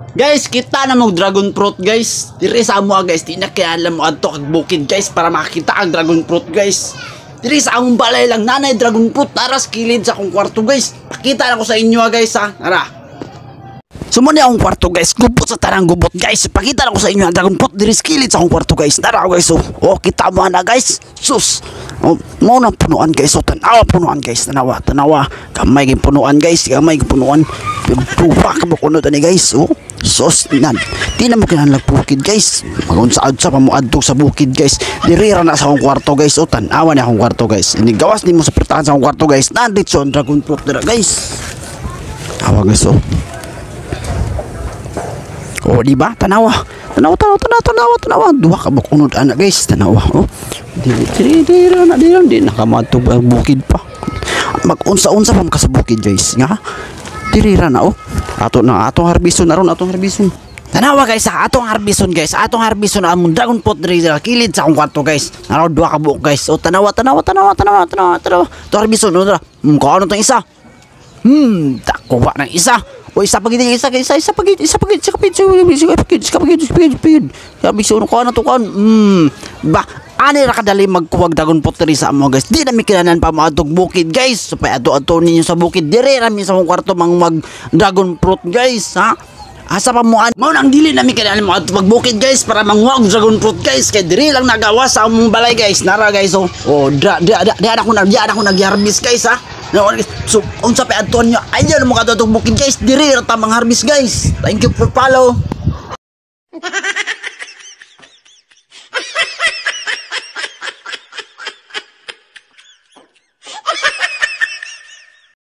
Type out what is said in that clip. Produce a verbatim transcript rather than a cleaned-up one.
Guys, kita na mag dragon fruit guys. Diri sa amo guys, di na kaya alam mo adto kag bukid guys para makita ang dragon fruit guys. Diri sa among balay lang nanay dragon fruit taras kilid sa akong kwarto guys. Pakita na ko sa inyo guys ha. Tara. Sumuni akong kwarto guys, gubot sa tarang gubot guys. Pakita na ko sa inyo ang dragon fruit diri sa kilid sa akong kwarto guys. Tara guys oh. Oh, kita mo na guys. Sus. Oh, mo nang punuan guys. Oh, tanawa punuan guys. Tanawa, tanawa. Kamay gyud punuan guys, kamay gyud punuan. Pupa ka mo kuno tani guys. Oh. Sos nan, di na mo kinahanglan bukid guys. Magunsaad sa pamuadtog sa bukid guys. Dirira na sa akong kwarto guys. O tan-awa na akong kwarto guys. Ini gawas ni mo sa pertahan sa akong kwarto guys. Nandito ang dragon fruit dira guys. Awa guys oh. Oh di ba? Tanawa. Tanawa tanawa tanawa tanawa tanawa. Duha ka ba kunod ana guys. Tanawa oh. Diri diri diri na diri di nakamadtog ang bukid pa. Mag-unsa-unsa pa ka sa bukid guys. Nga. Dirira na oh. Ato na atong harbison aron atong harbison. Tanawa guys sa atong harbison guys. Atong harbison among dragon fruit diri sa kilid sa akong kwarto guys. Araw duha ka buok guys. O tanawa tanawa tanawa tanawa tanawa tanawa. To harbison no. Hmm, kung ano tong isa? Hmm, takuha ng isa. O isa pagid isa isa isa pagid isa pagid isa pagid isa pagid isa pagid isa pagid pagid. Sabi so ko ano to kon. Hmm, ba ani ra kadali magkuwag dragon fruit diri sa amo guys. Di na mi kinanan pa maadtog bukid guys. Supay ato-ato ninyo sa bukid diri ra mi sa akong kwarto mang mag dragon fruit guys ha. Asa pa mo an mao nang dili na mi kinanan maadtog magbukid guys para manguwag dragon fruit guys kay diri lang nagawa sa among balay guys. Nara guys oh. Oh da da da, da ako na da ako nag-harvest guys ha. No, so unsa pa adto nyo ayaw mo kadto bukid guys. Diri ra ta mang harvest guys. Thank you for follow.